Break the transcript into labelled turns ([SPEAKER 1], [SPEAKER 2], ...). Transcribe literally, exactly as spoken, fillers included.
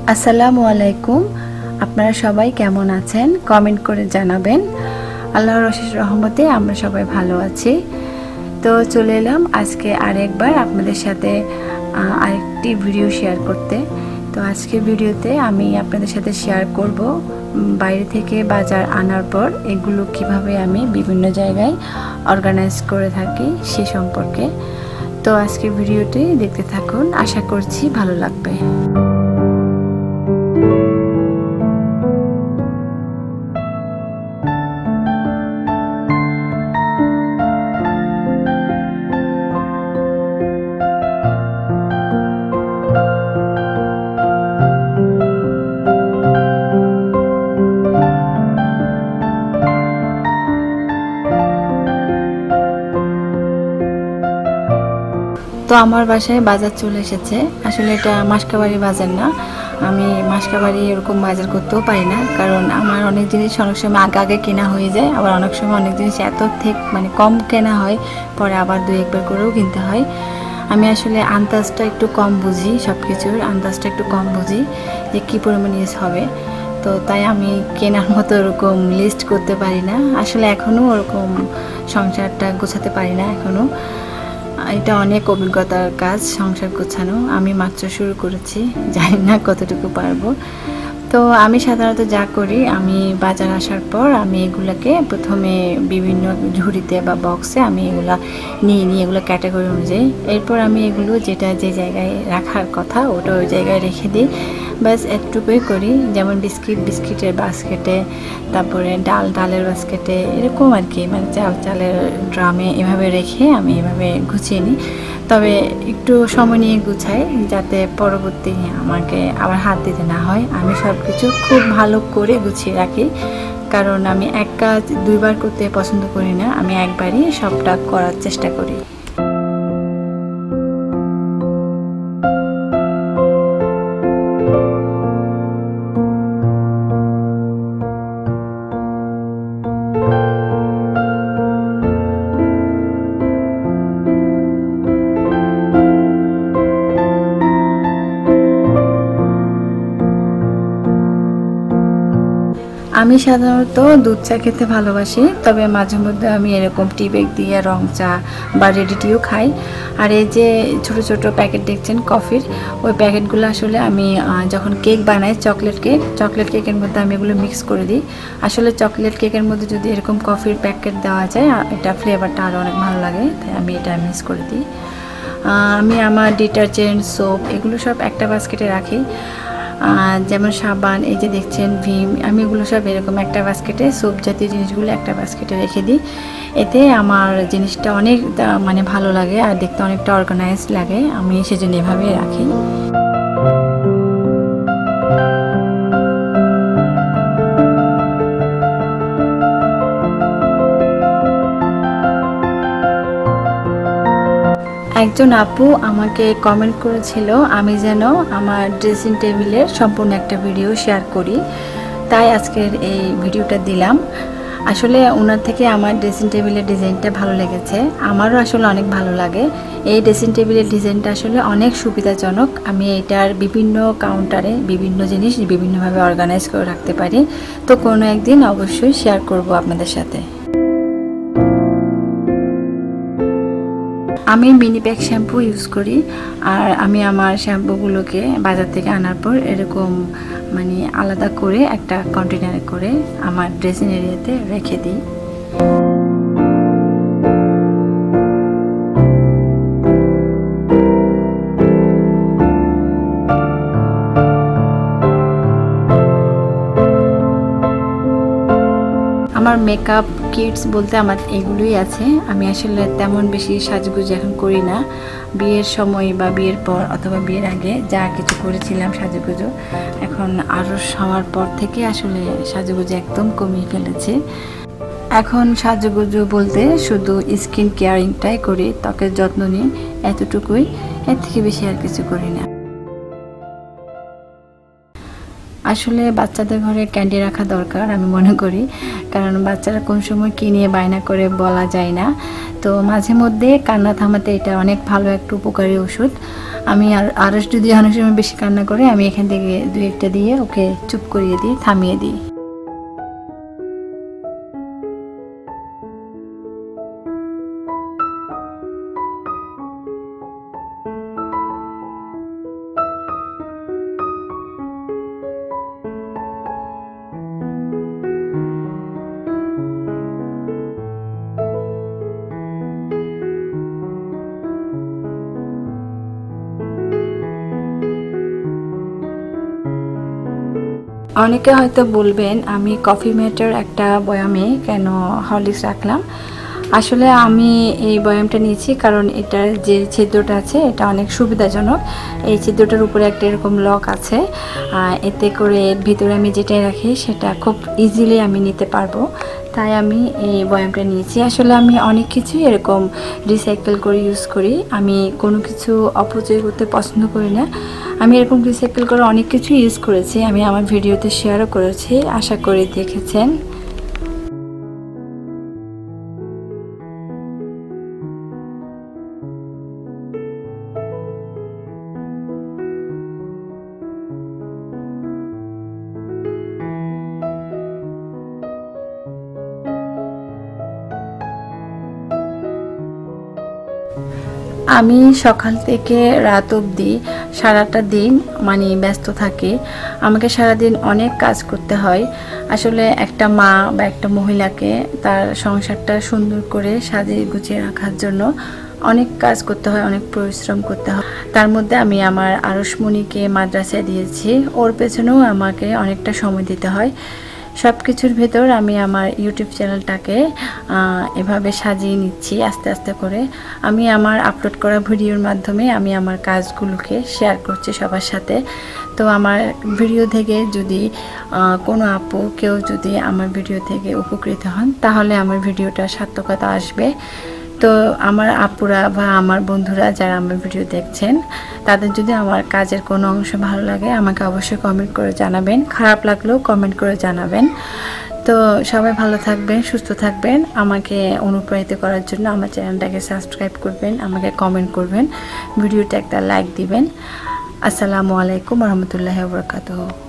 [SPEAKER 1] আসসালামু আলাইকুম। আপনারা সবাই কেমন আছেন কমেন্ট করে জানাবেন। আল্লাহর অশেষ রহমতে আমরা সবাই ভালো আছি। তো চলে এলাম আজকে আরেকবার আপনাদের সাথে আরেকটি ভিডিও শেয়ার করতে। তো আজকে ভিডিওতে আমি আপনাদের সাথে শেয়ার করব বাইরে থেকে বাজার আনার পর এগুলো কিভাবে আমি বিভিন্ন জায়গায় অর্গানাইজ করে থাকি সে সম্পর্কে। তো আজকে ভিডিওটি দেখতে থাকুন, আশা করছি ভালো লাগবে। তো আমার বাসায় বাজার চলে এসেছে। আসলে এটা মাসকাবাড়ি বাজার না, আমি মাসকাবাড়ি এরকম বাজার করতেও পারি না, কারণ আমার অনেক জিনিস অনেক সময় আগে আগে কেনা হয়ে যায়, আবার অনেক সময় অনেক জিনিস এত ঠিক মানে কম কেনা হয়, পরে আবার দুই একবার করেও কিনতে হয়। আমি আসলে আন্দাজটা একটু কম বুঝি, সব কিছুর আন্দাজটা একটু কম বুঝি যে কী পরিমাণ ইউজ হবে। তো তাই আমি কেনার মতো ওরকম লিস্ট করতে পারি না, আসলে এখনও ওরকম সংসারটা গোছাতে পারি না এখনও। এটা অনেক অভিজ্ঞতার কাজ সংসার গোছানো, আমি মাত্র শুরু করেছি, জানি না কতটুকু পারবো। তো আমি সাধারণত যা করি, আমি বাজার আসার পর আমি এগুলাকে প্রথমে বিভিন্ন ঝুড়িতে বা বক্সে আমি এগুলা নিয়ে নিই, এগুলো ক্যাটাগরি অনুযায়ী। এরপর আমি এগুলো যেটা যে জায়গায় রাখার কথা ওটা ওই জায়গায় রেখে দিই, ব্যাস একটুকুই করি। যেমন বিস্কিট বিস্কিটের বাস্কেটে, তারপরে ডাল ডালের বাস্কেটে, এরকম আর কি, মানে চাল চালের ড্রামে এভাবে রেখে আমি এভাবে গুছিয়ে নিই। তবে একটু সময় নিয়ে গুছাই যাতে পরবর্তী আমাকে আবার হাত দিতে না হয়। আমি সব কিছু খুব ভালো করে গুছিয়ে রাখি, কারণ আমি এক কাজ দুইবার করতে পছন্দ করি না, আমি একবারই সবটা করার চেষ্টা করি। আমি সাধারণত দুধ চা খেতে ভালোবাসি, তবে মাঝে মধ্যে আমি এরকম টি ব্যাগ দিয়ে রং চা বা রেডি টিও খাই। আর এই যে ছোট ছোট প্যাকেট দেখছেন কফির, ওই প্যাকেটগুলো আসলে আমি যখন কেক বানাই, চকলেট কেক চকলেট কেকের মধ্যে আমি এগুলো মিক্স করে দিই। আসলে চকলেট কেকের মধ্যে যদি এরকম কফির প্যাকেট দেওয়া যায়, এটা ফ্লেভারটা আরও অনেক ভালো লাগে, তাই আমি এটা মিক্স করে দিই। আমি আমার ডিটারজেন্ট, সোপ এগুলো সব একটা বাস্কেটে রাখি। যেমন সাবান, এই যে দেখছেন ভিম, আমি এগুলো সব এরকম একটা বাস্কেটে, সোপ জাতীয় জিনিসগুলো একটা বাস্কেটে রেখে দিই। এতে আমার জিনিসটা অনেক মানে ভালো লাগে আর দেখতে অনেকটা অর্গানাইজড লাগে, আমি সেজন্য এভাবেই রাখি। একজন আপু আমাকে কমেন্ট করেছিল আমি যেন আমার ড্রেসিং টেবিলের সম্পূর্ণ একটা ভিডিও শেয়ার করি, তাই আজকের এই ভিডিওটা দিলাম। আসলে ওনার থেকে আমার ড্রেসিং টেবিলের ডিজাইনটা ভালো লেগেছে, আমারও আসলে অনেক ভালো লাগে। এই ড্রেসিং টেবিলের ডিজাইনটা আসলে অনেক সুবিধাজনক, আমি এটার বিভিন্ন কাউন্টারে বিভিন্ন জিনিস বিভিন্নভাবে অর্গানাইজ করে রাখতে পারি। তো কোনো একদিন অবশ্যই শেয়ার করব আপনাদের সাথে। আমি মিনি প্যাক শ্যাম্পু ইউজ করি, আর আমি আমার শ্যাম্পুগুলোকে বাজার থেকে আনার পর এরকম মানে আলাদা করে একটা কন্টেনারে করে আমার ড্রেসিং এরিয়াতে রেখে দিই। আমার মেকআপ কিটস বলতে আমার এগুলোই আছে। আমি আসলে তেমন বেশি সাজগুজ এখন করি না, বিয়ের সময় বা বিয়ের পর অথবা বিয়ের আগে যা কিছু করেছিলাম সাজুগুজো, এখন আরও হওয়ার পর থেকে আসলে সাজুগুজো একদম কমিয়ে ফেলেছে। এখন সাজুগুজো বলতে শুধু স্কিন কেয়ারিংটাই করি, ত্বকের যত্ন নিই, এতটুকুই, এর থেকে বেশি আর কিছু করি না। আসলে বাচ্চাদের ঘরে ক্যান্ডি রাখা দরকার আমি মনে করি, কারণ বাচ্চারা কোন সময় কী নিয়ে বায়না করে বলা যায় না। তো মাঝে মধ্যে কান্না থামাতে এটা অনেক ভালো একটা উপকারী ওষুধ। আমি আর আরস যদি অনেক সময় বেশি কান্না করে আমি এখান থেকে দুই একটা দিয়ে ওকে চুপ করিয়ে দিই, থামিয়ে দিই। অনেকে হয়তো বলবেন আমি কফি মেটার একটা বয়ামে কেন হরলিক্স রাখলাম। আসলে আমি এই বয়ামটা নিয়েছি কারণ এটার যে ছিদ্রটা আছে এটা অনেক সুবিধাজনক। এই ছিদ্রটার উপরে একটা এরকম লক আছে, এতে করে এর ভিতরে আমি যেটাই রাখি সেটা খুব ইজিলি আমি নিতে পারবো, তাই আমি এই বয়ামটা নিয়েছি। আসলে আমি অনেক কিছুই এরকম রিসাইকেল করে ইউজ করি, আমি কোনো কিছু অপচয় করতে পছন্দ করি না। আমি এরকম রিসাইকেল করে অনেক কিছু ইউজ করেছি, আমি আমার ভিডিওতে শেয়ারও করেছি, আশা করি দেখেছেন। আমি সকাল থেকে রাত অবধি সারাটা দিন মানে ব্যস্ত থাকি, আমাকে সারাদিন অনেক কাজ করতে হয়। আসলে একটা মা বা একটা মহিলাকে তার সংসারটা সুন্দর করে সাজিয়ে গুছিয়ে রাখার জন্য অনেক কাজ করতে হয়, অনেক পরিশ্রম করতে হয়। তার মধ্যে আমি আমার আরশমণিকে মাদ্রাসায় দিয়েছি, ওর পেছনেও আমাকে অনেকটা সময় দিতে হয়। সব কিছুর ভেতর আমি আমার ইউটিউব চ্যানেলটাকে এভাবে সাজিয়ে নিচ্ছি আস্তে আস্তে করে। আমি আমার আপলোড করা ভিডিওর মাধ্যমে আমি আমার কাজগুলোকে শেয়ার করছি সবার সাথে। তো আমার ভিডিও থেকে যদি কোনো আপু কেউ যদি আমার ভিডিও থেকে উপকৃত হন তাহলে আমার ভিডিওটা সার্থকতা আসবে। তো আমার আপুরা বা আমার বন্ধুরা যারা আমার ভিডিও দেখছেন তাদের যদি আমার কাজের কোনো অংশ ভালো লাগে আমাকে অবশ্যই কমেন্ট করে জানাবেন, খারাপ লাগলেও কমেন্ট করে জানাবেন। তো সবাই ভালো থাকবেন, সুস্থ থাকবেন। আমাকে অনুপ্রাণিত করার জন্য আমার চ্যানেলটাকে সাবস্ক্রাইব করবেন, আমাকে কমেন্ট করবেন, ভিডিওটা একটা লাইক দিবেন। আসসালামু আলাইকুম ওয়া রাহমাতুল্লাহি ওয়া বারাকাতুহু।